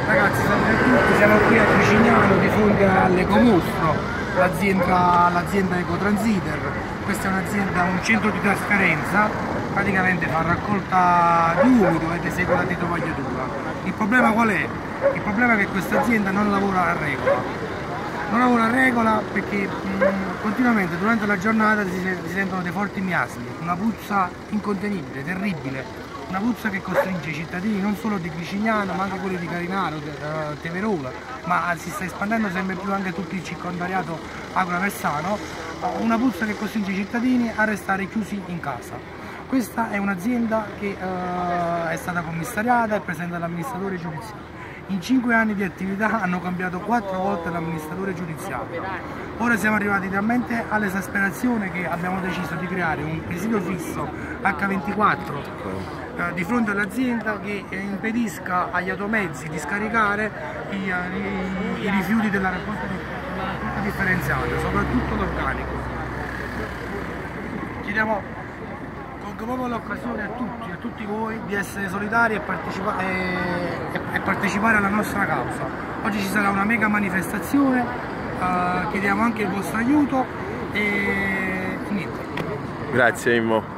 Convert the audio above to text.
Ragazzi, salve a tutti, siamo qui a Tricignano di fronte all'Ecomostro, l'azienda Ecotransiter. Questa è un'azienda, un centro di trasparenza, praticamente fa raccolta di umi dove segue la titovagliatura. Il problema qual è? Il problema è che questa azienda non lavora a regola. Non lavora a regola perché continuamente durante la giornata si sentono dei forti miasmi, una puzza incontenibile, terribile. Una puzza che costringe i cittadini non solo di Tricignano ma anche quelli di Carinaro, Teverola, ma si sta espandendo sempre più anche tutto il circondariato agro-aversano, una puzza che costringe i cittadini a restare chiusi in casa. Questa è un'azienda che è stata commissariata e presenta l'amministratore giudiziario. In 5 anni di attività hanno cambiato 4 volte l'amministratore giudiziario. Ora siamo arrivati talmente all'esasperazione che abbiamo deciso di creare un presidio fisso H24 di fronte all'azienda che impedisca agli automezzi di scaricare i rifiuti della raccolta differenziata, soprattutto l'organico. Chiediamo proprio l'occasione a tutti voi di essere solidari e partecipare alla nostra causa. Oggi ci sarà una mega manifestazione, chiediamo anche il vostro aiuto e niente. Grazie Immo.